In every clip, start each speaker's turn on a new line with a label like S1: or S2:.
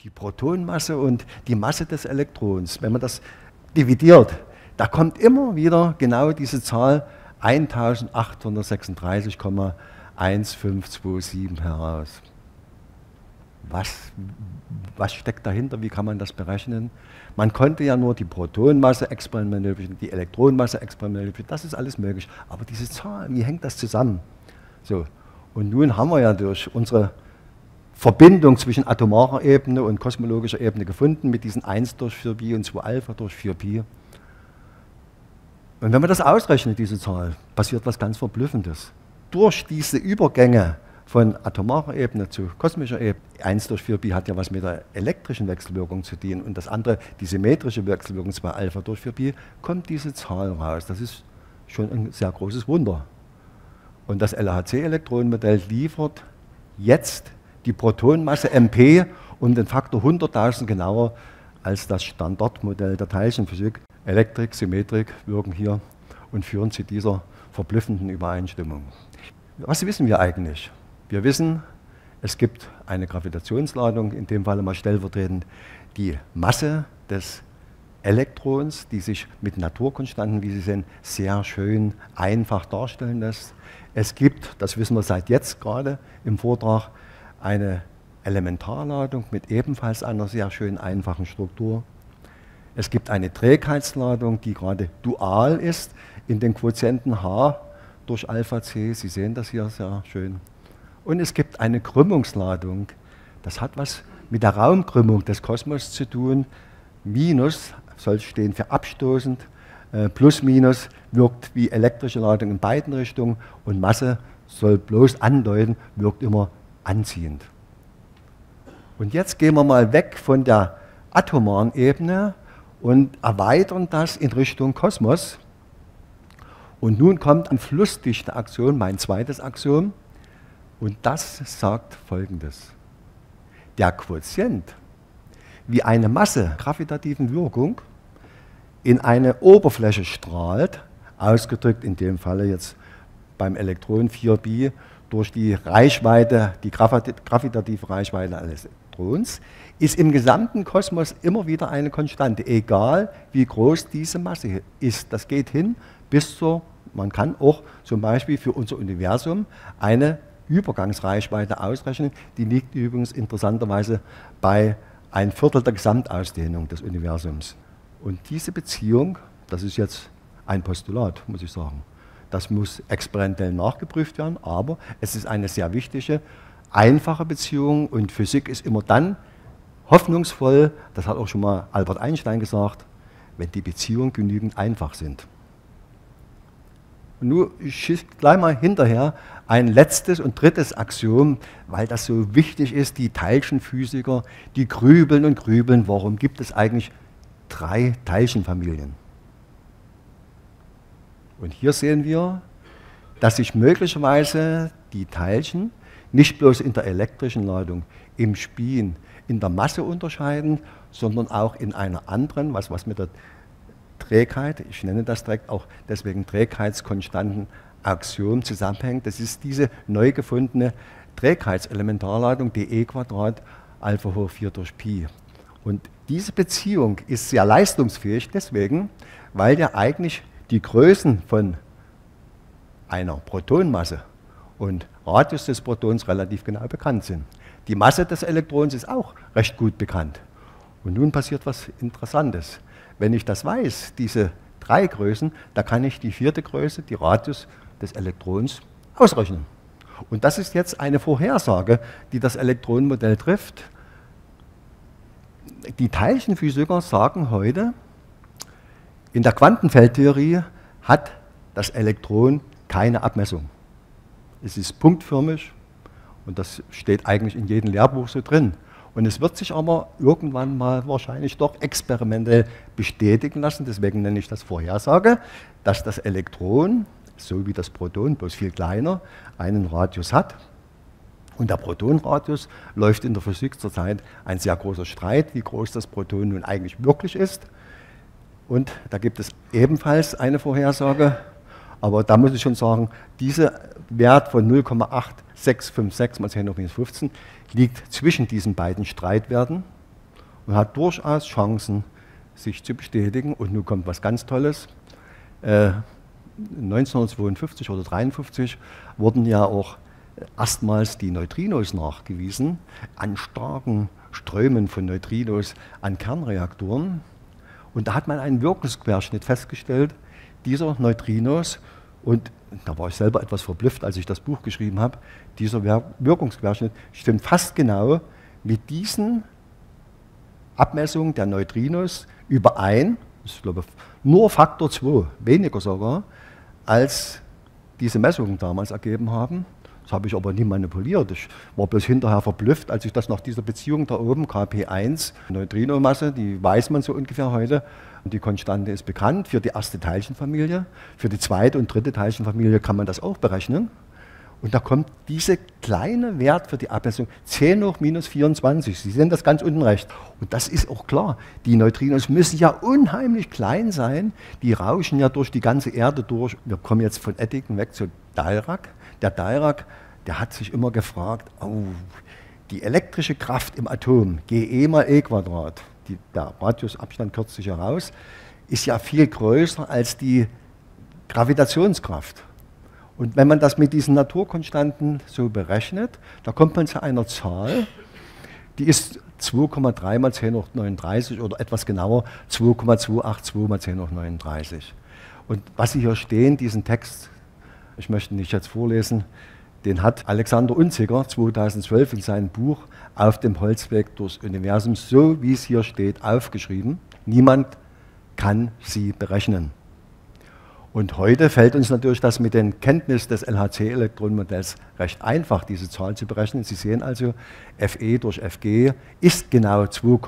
S1: die Protonenmasse und die Masse des Elektrons, wenn man das dividiert, da kommt immer wieder genau diese Zahl 1836,1527 heraus. Was steckt dahinter? Wie kann man das berechnen? Man konnte ja nur die Protonenmasse experimentell berechnen, die Elektronenmasse experimentell berechnen, das ist alles möglich. Aber diese Zahl, wie hängt das zusammen? So. Und nun haben wir ja durch unsere Verbindung zwischen atomarer Ebene und kosmologischer Ebene gefunden, mit diesen 1 durch 4pi und 2 Alpha durch 4pi. Und wenn man das ausrechnet, diese Zahl, passiert was ganz Verblüffendes. Durch diese Übergänge von atomarer Ebene zu kosmischer Ebene, 1 durch 4pi hat ja was mit der elektrischen Wechselwirkung zu tun und das andere, die symmetrische Wechselwirkung 2 Alpha durch 4pi, kommt diese Zahl raus. Das ist schon ein sehr großes Wunder. Und das LHC-Elektronenmodell liefert jetzt die Protonenmasse MP um den Faktor 100.000 genauer als das Standardmodell der Teilchenphysik. Elektrik, Symmetrik wirken hier und führen zu dieser verblüffenden Übereinstimmung. Was wissen wir eigentlich? Wir wissen, es gibt eine Gravitationsladung, in dem Falle mal stellvertretend die Masse des Elektrons, die sich mit Naturkonstanten, wie Sie sehen, sehr schön einfach darstellen lässt. Es gibt, das wissen wir seit jetzt gerade im Vortrag, eine Elementarladung mit ebenfalls einer sehr schön einfachen Struktur. Es gibt eine Trägheitsladung, die gerade dual ist in den Quotienten H durch Alpha C. Sie sehen das hier sehr schön. Und es gibt eine Krümmungsladung. Das hat was mit der Raumkrümmung des Kosmos zu tun. Minus soll stehen für abstoßend, plus minus wirkt wie elektrische Ladung in beiden Richtungen und Masse soll bloß andeuten, wirkt immer anziehend. Und jetzt gehen wir mal weg von der atomaren Ebene und erweitern das in Richtung Kosmos. Und nun kommt ein Flussdichte-Axiom, mein zweites Axiom, und das sagt Folgendes. Der Quotient, wie eine Masse gravitativen Wirkung in eine Oberfläche strahlt, ausgedrückt in dem Falle jetzt beim Elektron 4pi durch die Reichweite, die gravitative Reichweite eines Elektrons, ist im gesamten Kosmos immer wieder eine Konstante, egal wie groß diese Masse ist. Das geht hin bis zur, man kann auch zum Beispiel für unser Universum eine Übergangsreichweite ausrechnen, die liegt übrigens interessanterweise bei 1/4 der Gesamtausdehnung des Universums. Und diese Beziehung, das ist jetzt ein Postulat, muss ich sagen, das muss experimentell nachgeprüft werden, aber es ist eine sehr wichtige, einfache Beziehung und Physik ist immer dann hoffnungsvoll, das hat auch schon mal Albert Einstein gesagt, wenn die Beziehungen genügend einfach sind. Und nun schießt gleich mal hinterher ein letztes und drittes Axiom, weil das so wichtig ist, die Teilchenphysiker, die grübeln und grübeln, warum gibt es eigentlich 3 Teilchenfamilien? Und hier sehen wir, dass sich möglicherweise die Teilchen nicht bloß in der elektrischen Ladung, im Spin, in der Masse unterscheiden, sondern auch in einer anderen, was mit der Trägheit, ich nenne das direkt auch deswegen Trägheitskonstanten Axiom zusammenhängt. Das ist diese neu gefundene Trägheitselementarladung dE² Alpha hoch 4 durch Pi. Und diese Beziehung ist sehr leistungsfähig deswegen, weil ja eigentlich die Größen von einer Protonmasse und Radius des Protons relativ genau bekannt sind. Die Masse des Elektrons ist auch recht gut bekannt. Und nun passiert was Interessantes. Wenn ich das weiß, diese 3 Größen, da kann ich die 4. Größe, die Radius des Elektrons, ausrechnen. Und das ist jetzt eine Vorhersage, die das Elektronenmodell trifft. Die Teilchenphysiker sagen heute, in der Quantenfeldtheorie hat das Elektron keine Abmessung. Es ist punktförmig und das steht eigentlich in jedem Lehrbuch so drin. Und es wird sich aber irgendwann mal wahrscheinlich doch experimentell bestätigen lassen, deswegen nenne ich das Vorhersage, dass das Elektron, so wie das Proton, bloß viel kleiner, einen Radius hat. Und der Protonradius läuft in der Physik zurzeit ein sehr großer Streit, wie groß das Proton nun eigentlich wirklich ist. Und da gibt es ebenfalls eine Vorhersage, aber da muss ich schon sagen, dieser Wert von 0,8656 mal 10⁻⁵ liegt zwischen diesen beiden Streitwerten. und hat durchaus Chancen, sich zu bestätigen. Und nun kommt was ganz Tolles. 1952 oder 1953 wurden ja auch erstmals die Neutrinos nachgewiesen an starken Strömen von Neutrinos an Kernreaktoren. Und da hat man einen Wirkungsquerschnitt festgestellt dieser Neutrinos. Und da war ich selber etwas verblüfft, als ich das Buch geschrieben habe. Dieser Wirkungsquerschnitt stimmt fast genau mit diesen Abmessungen der Neutrinos überein. Ich glaube, nur Faktor 2, weniger sogar, als diese Messungen damals ergeben haben. Das habe ich aber nie manipuliert. Ich war bloß hinterher verblüfft, als ich das nach dieser Beziehung da oben, Kp1, Neutrinomasse, die weiß man so ungefähr heute. Und die Konstante ist bekannt für die erste Teilchenfamilie. Für die zweite und dritte Teilchenfamilie kann man das auch berechnen. Und da kommt dieser kleine Wert für die Abmessung 10 hoch minus 24. Sie sehen das ganz unten rechts. Und das ist auch klar. Die Neutrinos müssen ja unheimlich klein sein. Die rauschen ja durch die ganze Erde durch. Wir kommen jetzt von Eddington weg zu Dirac. Der Dirac, der hat sich immer gefragt, oh, die elektrische Kraft im Atom, GE mal E Quadrat, der Radiusabstand kürzt sich heraus, ist ja viel größer als die Gravitationskraft. Und wenn man das mit diesen Naturkonstanten so berechnet, da kommt man zu einer Zahl, die ist 2,3 mal 10 hoch 39 oder etwas genauer 2,282 mal 10 hoch 39. Und was Sie hier stehen, diesen Text, ich möchte ihn nicht jetzt vorlesen, den hat Alexander Unziger 2012 in seinem Buch Auf dem Holzweg durchs Universum, so wie es hier steht, aufgeschrieben. Niemand kann sie berechnen. Und heute fällt uns natürlich das mit den Kenntnissen des LHC-Elektronenmodells recht einfach, diese Zahl zu berechnen. Sie sehen also, Fe durch Fg ist genau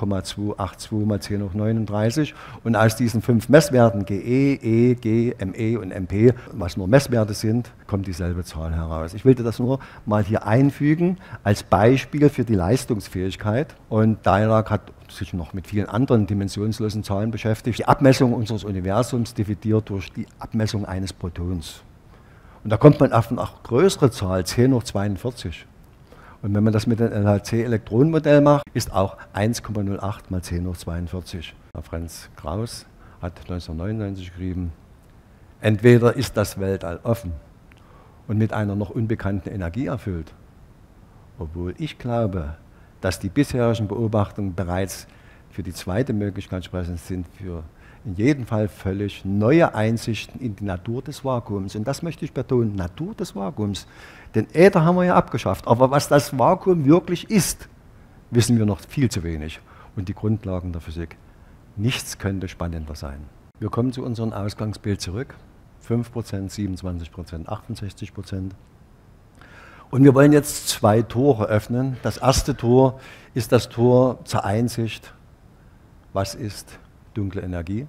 S1: 2,282 mal 10 hoch 39. Und aus diesen 5 Messwerten Ge, E, G, Me und Mp, was nur Messwerte sind, kommt dieselbe Zahl heraus. Ich wollte das nur mal hier einfügen als Beispiel für die Leistungsfähigkeit. Und Dirac hat sich noch mit vielen anderen dimensionslosen Zahlen beschäftigt. Die Abmessung unseres Universums dividiert durch die Abmessung eines Protons. Und da kommt man auf eine auch größere Zahl, 10 hoch 42. Und wenn man das mit dem LHC-Elektronenmodell macht, ist auch 1,08 mal 10 hoch 42. Franz Krauss hat 1999 geschrieben, entweder ist das Weltall offen und mit einer noch unbekannten Energie erfüllt, obwohl ich glaube, dass die bisherigen Beobachtungen bereits für die zweite Möglichkeit sprechen, sind für in jedem Fall völlig neue Einsichten in die Natur des Vakuums. Und das möchte ich betonen, Natur des Vakuums. Den Äther haben wir ja abgeschafft, aber was das Vakuum wirklich ist, wissen wir noch viel zu wenig. Und die Grundlagen der Physik. Nichts könnte spannender sein. Wir kommen zu unserem Ausgangsbild zurück. 5%, 27%, 68%. Und wir wollen jetzt 2 Tore öffnen. Das erste Tor ist das Tor zur Einsicht, was ist dunkle Energie.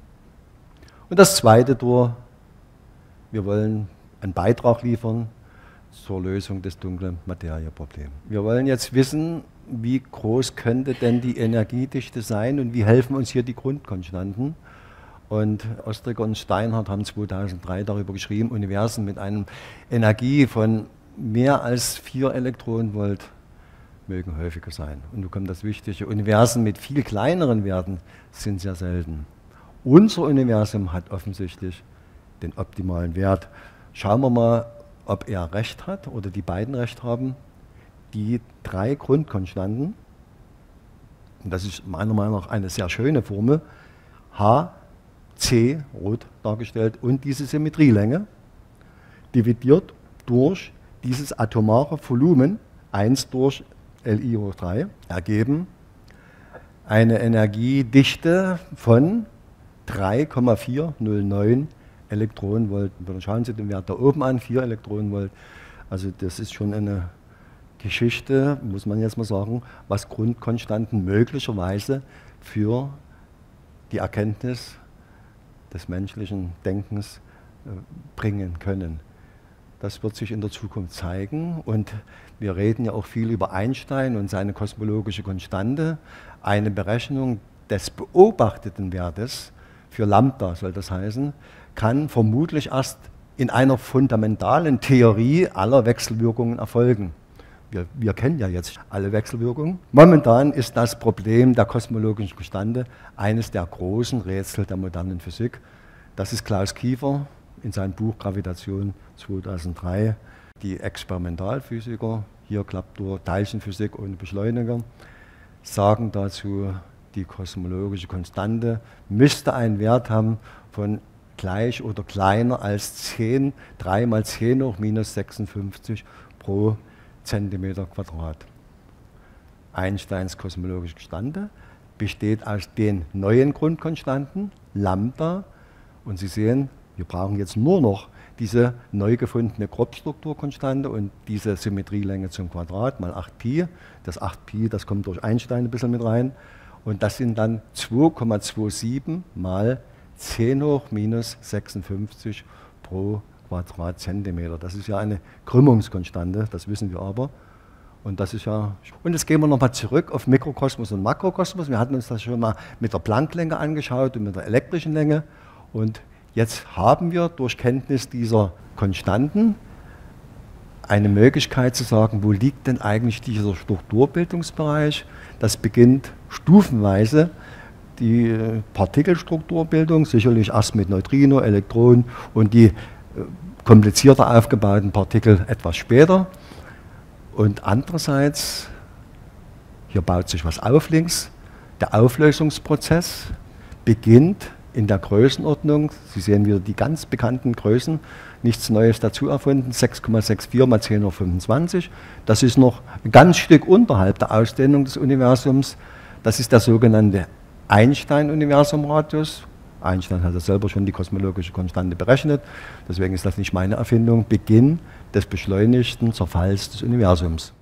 S1: Und das zweite Tor, wir wollen einen Beitrag liefern zur Lösung des dunklen Materieproblems. Wir wollen jetzt wissen, wie groß könnte denn die Energiedichte sein und wie helfen uns hier die Grundkonstanten. Und Ostriger und Steinhardt haben 2003 darüber geschrieben, Universen mit einer Energie von mehr als 4 Elektronenvolt mögen häufiger sein. Und nun kommt das Wichtige, Universen mit viel kleineren Werten sind sehr selten. Unser Universum hat offensichtlich den optimalen Wert. Schauen wir mal, ob er recht hat oder die beiden recht haben. Die 3 Grundkonstanten, und das ist meiner Meinung nach eine sehr schöne Formel, H, C, rot dargestellt, und diese Symmetrielänge, dividiert durch dieses atomare Volumen, 1 durch Li hoch 3, ergeben eine Energiedichte von 3,409 Elektronenvolt. Schauen Sie den Wert da oben an, 4 Elektronenvolt. Also das ist schon eine Geschichte, muss man jetzt mal sagen, was Grundkonstanten möglicherweise für die Erkenntnis des menschlichen Denkens bringen können. Das wird sich in der Zukunft zeigen, und wir reden ja auch viel über Einstein und seine kosmologische Konstante. Eine Berechnung des beobachteten Wertes für Lambda, soll das heißen, kann vermutlich erst in einer fundamentalen Theorie aller Wechselwirkungen erfolgen. Wir kennen ja jetzt alle Wechselwirkungen. Momentan ist das Problem der kosmologischen Konstante eines der großen Rätsel der modernen Physik. Das ist Klaus Kiefer in seinem Buch Gravitation 2003. Die Experimentalphysiker, hier klappt nur Teilchenphysik ohne Beschleuniger, sagen dazu, die kosmologische Konstante müsste einen Wert haben von gleich oder kleiner als 3 mal 10 hoch minus 56 pro Zentimeter Quadrat. Einsteins kosmologische Konstante besteht aus den neuen Grundkonstanten, Lambda, und Sie sehen, wir brauchen jetzt nur noch diese neu gefundene Grobstrukturkonstante und diese Symmetrielänge zum Quadrat mal 8π. Das 8π, das kommt durch Einstein ein bisschen mit rein. Und das sind dann 2,27 mal 10 hoch minus 56 pro Quadratzentimeter. Das ist ja eine Krümmungskonstante, das wissen wir aber. Und das ist ja. Und jetzt gehen wir nochmal zurück auf Mikrokosmos und Makrokosmos. Wir hatten uns das schon mal mit der Plancklänge angeschaut und mit der elektrischen Länge. Und jetzt haben wir durch Kenntnis dieser Konstanten eine Möglichkeit zu sagen, wo liegt denn eigentlich dieser Strukturbildungsbereich? Das beginnt stufenweise die Partikelstrukturbildung, sicherlich erst mit Neutrino, Elektronen und die komplizierter aufgebauten Partikel etwas später. Und andererseits, hier baut sich was auf links, der Auflösungsprozess beginnt in der Größenordnung, Sie sehen wieder die ganz bekannten Größen, nichts Neues dazu erfunden, 6,64 mal 10 hoch 25. Das ist noch ein ganz Stück unterhalb der Ausdehnung des Universums. Das ist der sogenannte Einstein-Universum-Radius. Einstein hat ja selber schon die kosmologische Konstante berechnet, deswegen ist das nicht meine Erfindung. Beginn des beschleunigten Zerfalls des Universums.